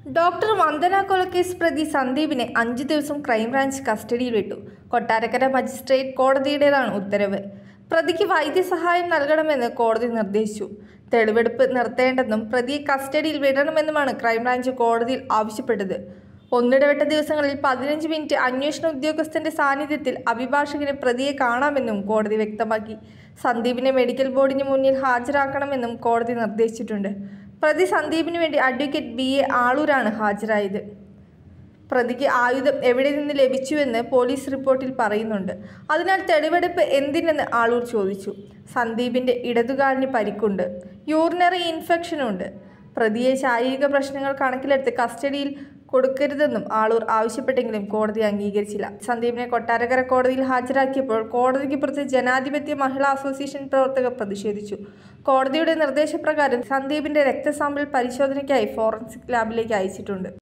Doctor Vandana കൊലക്കേസ് പ്രതി സന്ദീപിനെ 5 ദിവസം ക്രൈംബ്രാഞ്ച് കസ്റ്റഡിയിൽ വിട്ടു. കൊട്ടാരക്കര മജിസ്ട്രേറ്റ് കോടതിയുടേതാണ് ഉത്തരവ്. പ്രതിക്ക് വൈദ്യസഹായം നൽകണമെന്ന് കോടതി നിർദ്ദേശിച്ചു. തെളിവെടുപ്പ് നിർത്തേണ്ടെന്നും പ്രതിയെ കസ്റ്റഡിയിൽ വിടണമെന്നുമാണ് ക്രൈംബ്രാഞ്ച് കോടതിയിൽ ആവശ്യപ്പെട്ടത്. ഒന്നിടവിട്ട ദിവസങ്ങളിൽ 15 മിനിറ്റ് അന്വേഷണ ഉദ്യോഗസ്ഥന്റെ സാന്നിധ്യത്തിൽ അഭിഭാഷകന് പ്രതിയെ കാണാമെന്നും കോടതി വ്യക്തമാക്കി. സന്ദീപിനെ മെഡിക്കൽ ബോർഡിന് മുന്നിൽ ഹാജരാക്കണമെന്നും കോടതി നിർദ്ദേശിച്ചിട്ടുണ്ട്. പ്രതി സന്ദീപിന് വേണ്ടി അഡ്വക്കേറ്റ് BA ആളൂരാണ് ഹാജരായത്. പ്രതിക്ക് ആയുധം എവിടെ നിന്ന് ലഭിച്ചുവെന്ന് പോലീസ് റിപ്പോർട്ടിൽ പറയുന്നുണ്ട്. അതിനാൽ തെളിവെടുപ്പ് എന്തിനെന്ന് ആളൂർ ചോദിച്ചു. സന്ദീപിന്റെ ഇടതുകാലിന് പരിക്കുണ്ട്, യൂറിനറി ഇൻഫെക്ഷനുണ്ട്. പ്രതിയെ ശാരീരിക പ്രശ്നങ്ങൾ കണക്കിലെടുത്ത് കസ്റ്റഡിയിൽ കൊടുക്കരുതെന്നും ആളൂർ ആവശ്യപ്പെട്ടെങ്കിലും കോടതി അംഗീകരിച്ചില്ല. സന്ദീപിനെ കൊട്ടാരക്കര കോടതിയിൽ ഹാജരാക്കിയപ്പോൾ കോടതിക്ക് പുറത്ത് ജനാധിപത്യ മഹിളാ അസോസിയേഷൻ പ്രവർത്തകർ പ്രതിഷേധിച്ചു. കോടതിയുടെ നിർദ്ദേശപ്രകാരം സന്ദീപിന്റെ രക്തസാമ്പിൾ പരിശോധനയ്ക്കായി ഫോറൻസിക് ലാബിലേക്ക് അയച്ചിട്ടുണ്ട്.